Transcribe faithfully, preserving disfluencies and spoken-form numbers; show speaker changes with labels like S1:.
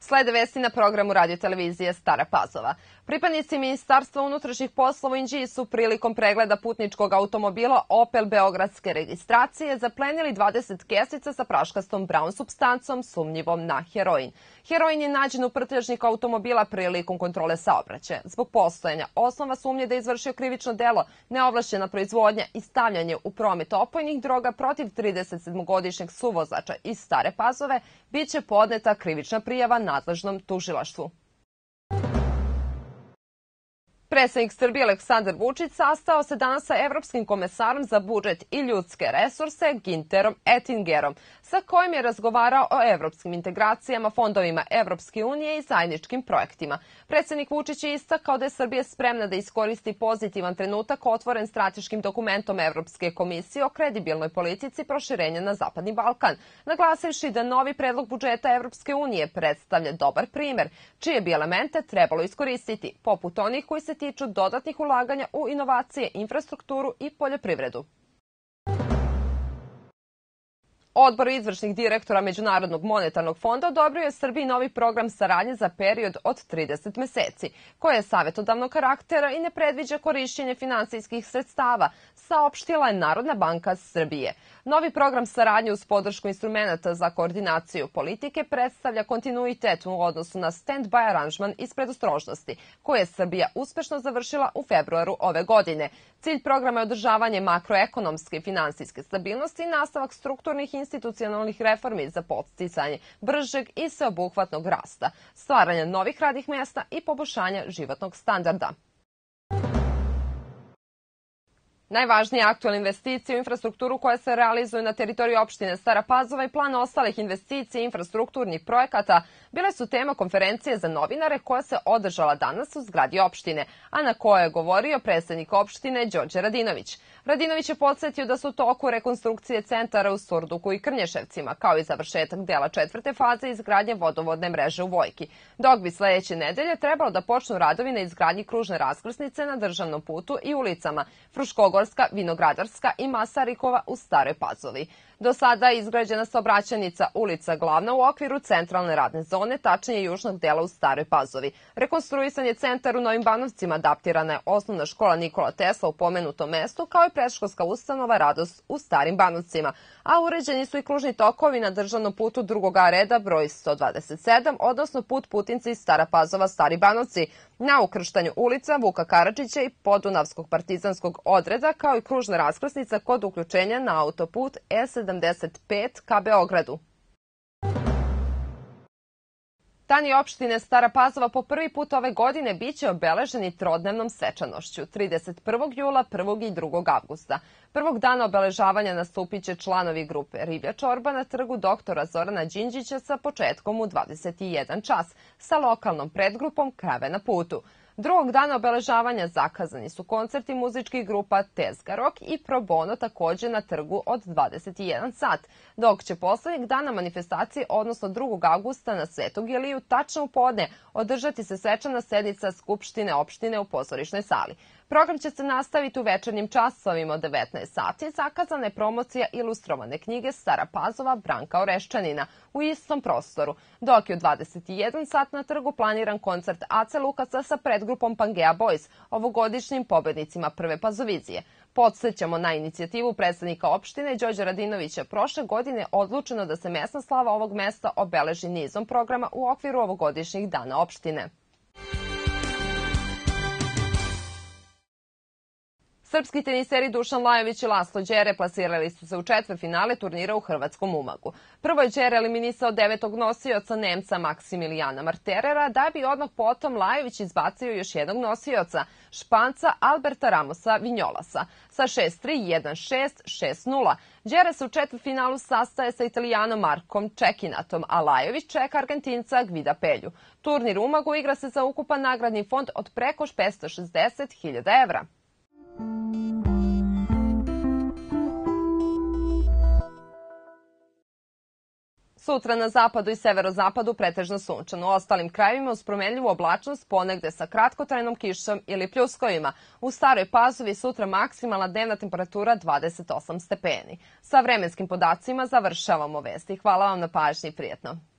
S1: Slede vesti na programu radiotelevizije Stara Pazova. Pripadnici Ministarstva unutrašnjih poslova u Inđiji su prilikom pregleda putničkog automobila Opel beogradske registracije zaplenili dvadeset kesica sa praškastom braun supstancom sumnjivom na heroin. Heroin je nađen u prtljažniku automobila prilikom kontrole saobraćaja. Zbog postojanja osnova sumnje da je izvršio krivično delo, neovlašćena proizvodnja i stavljanje u promet opojnih droga protiv tridesetsedmogodišnjeg suvozača iz Stare Pazove, biće podneta krivična prijava nadležnom tužilaštvu. Predsednik Srbije Aleksandar Vučić sastao se danas sa Evropskim komesarom za budžet i ljudske resurse Ginterom Ettingerom, sa kojim je razgovarao o evropskim integracijama, fondovima Evropske unije i zajedničkim projektima. Predsednik Vučić je istakao da je Srbija spremna da iskoristi pozitivan trenutak otvoren strateškim dokumentom Evropske komisije o kredibilnoj politici proširenja na Zapadni Balkan, naglasivši da novi predlog budžeta Evropske unije predstavlja dobar primer, čije bi elemente trebalo iskoristiti, poput onih koji se tiču dodatnih ulaganja u inovacije, infrastrukturu i poljoprivredu. Odbor izvršnih direktora Međunarodnog monetarnog fonda odobrio je Srbiji novi program saradnje za period od trideset meseci, koji je savetodavnog karaktera i ne predviđa korišćenje finansijskih sredstava, saopštila je Narodna banka Srbije. Novi program saradnje uz podršku instrumenta za koordinaciju politike predstavlja kontinuitet u odnosu na stand-by aranžman iz predostrožnosti, koje je Srbija uspešno završila u februaru ove godine. Cilj programa je održavanje makroekonomske i finansijske stabilnosti i nastavak strukturnih institucionalnih reformi za podsticanje bržeg i sveobuhvatnog rasta, stvaranja novih radnih mesta i poboljšanja životnog standarda. Najvažnije aktualne investicije u infrastrukturu koje se realizuju na teritoriji opštine Stara Pazova i plan ostalih investicija i infrastrukturnih projekata bile su tema konferencije za novinare koja se održala danas u zgradi opštine, a na kojoj je govorio predsednik opštine Đorđe Radinović. Radinović je podsjetio da su u toku rekonstrukcije centara u Surduku i Krnješevcima, kao i završetak dela četvrte faze izgradnje vodovodne mreže u Vojki, dok bi sledeće nedelje trebalo da počnu radovi na izgradnji kružne raskrsnice na državnom putu i ulicama Fruškogorska, Vinogradarska i Masarikova u Staroj Pazovi. Do sada je izgrađena saobraćajnica ulica Glavna u okviru centralne radne zone, tačnije južnog dela u Staroj Pazovi. Rekonstruisan je centar u Novim Banovcima, adaptirana je osnovna škola Nikola Tesla u pomenutom mestu, kao i predškolska ustanova Radost u Starim Banovcima, a uređeni su i kružni tokovi na državnom putu drugog reda broj sto dvadeset sedam, odnosno put Putinci Stara Pazova Stari Banovci, na ukrštanju ulica Vuka Karadžića i Podunavskog partizanskog odreda, kao i kružna raskrsnica kod uključenja na autoput E sedamdeset pet ka Beogradu. Dani opštine Stara Pazova po prvi put ove godine biće obeleženi trodnevnom svečanošću trideset prvog jula, prvog i drugog avgusta. Prvog dana obeležavanja nastupit će članovi grupe Riblja čorba na trgu doktora Zorana Đinđića sa početkom u dvadeset jedan čas, sa lokalnom predgrupom Krave na putu. Drugog dana obeležavanja zakazani su koncerti muzičkih grupa Tezga Rock i Pro Bono takođe na trgu od dvadeset jedan sat, dok će poslednjeg dana manifestacije, odnosno drugog avgusta na Svetog Iliju, tačno u podne održati se svečana sednica Skupštine opštine u pozorišnoj sali. Program će se nastaviti u večernjim časovima od devetnaest sati. Zakazana je promocija ilustrovane knjige Stara Pazova Branka Oreščanina u istom prostoru, dok je u dvadeset jedan sat na trgu planiran koncert Ace Lukasa sa predgrupom Pangea Boys, ovogodišnjim pobednicima Prve Pazovizije. Podsećamo na inicijativu predsednika opštine Đorđa Radinovića. Prošle godine odlučeno da se mesna slava ovog mesta obeleži nizom programa u okviru ovogodišnjih dana opštine. Srpski teniseri Dušan Lajović i Laslo Đere plasirali su se u četvrtfinale turnira u hrvatskom Umagu. Prvo je Đere eliminisao devetog nosioca Nemca Maksimilijana Marterera, da bi odmah potom Lajović izbacio još jednog nosioca, Španca Alberta Ramosa Vinjolasa, sa šest tri, jedan šest, šest nula. Đere se u četvrtfinalu sastaje sa Italijanom Markom Čekinatom, a Lajović čeka Argentinca Gvida Pelju. Turnir u Umagu igra se za ukupan nagradni fond od preko petsto šezdeset hiljada evra. Sutra na zapadu i severozapadu pretežno sunčano, u ostalim krajevima uz promenljivu oblačnost, ponegde sa kratkotrajnom kišom ili pljuskovima. U Staroj Pazovi sutra maksimalna dnevna temperatura dvadeset osam stepeni. Sa vremenskim podacima završavamo vesti. Hvala vam na pažnji i prijetno.